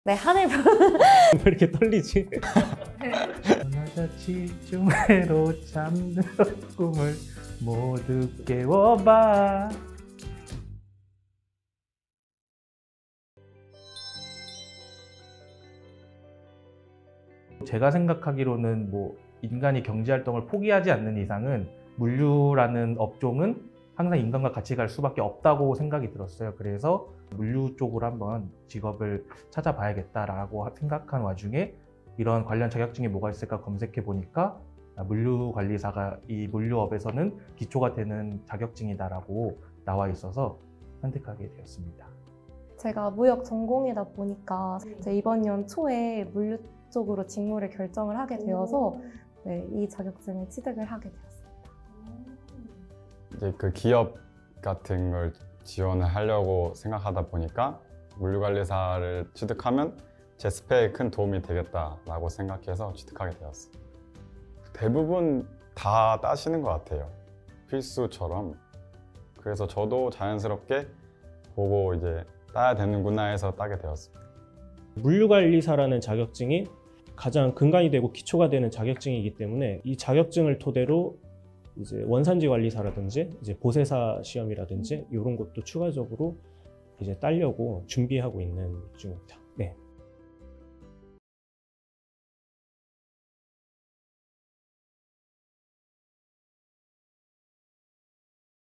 네, 하늘 왜 이렇게 떨리지? 집중해로 잠든 꿈을 모두 깨워봐. 제가 생각하기로는 뭐 인간이 경제활동을 포기하지 않는 이상은 물류라는 업종은 항상 인간과 같이 갈 수밖에 없다고 생각이 들었어요. 그래서 물류 쪽으로 한번 직업을 찾아봐야겠다라고 생각한 와중에 이런 관련 자격증이 뭐가 있을까 검색해 보니까 물류관리사가 이 물류업에서는 기초가 되는 자격증이다라고 나와 있어서 선택하게 되었습니다. 제가 무역 전공이다 보니까 이제 이번 년 초에 물류 쪽으로 직무를 결정을 하게 되어서 네, 이 자격증을 취득을 하게 되었습니다. 이제 그 기업 같은 걸 지원을 하려고 생각하다 보니까 물류관리사를 취득하면 제 스펙에 큰 도움이 되겠다라고 생각해서 취득하게 되었어요. 대부분 다 따시는 것 같아요. 필수처럼. 그래서 저도 자연스럽게 보고 이제 따야 되는구나 해서 따게 되었습니다. 물류관리사라는 자격증이 가장 근간이 되고 기초가 되는 자격증이기 때문에 이 자격증을 토대로 이제 원산지 관리사라든지 이제 보세사 시험이라든지 이런 것도 추가적으로 이제 따려고 준비하고 있는 중입니다. 네.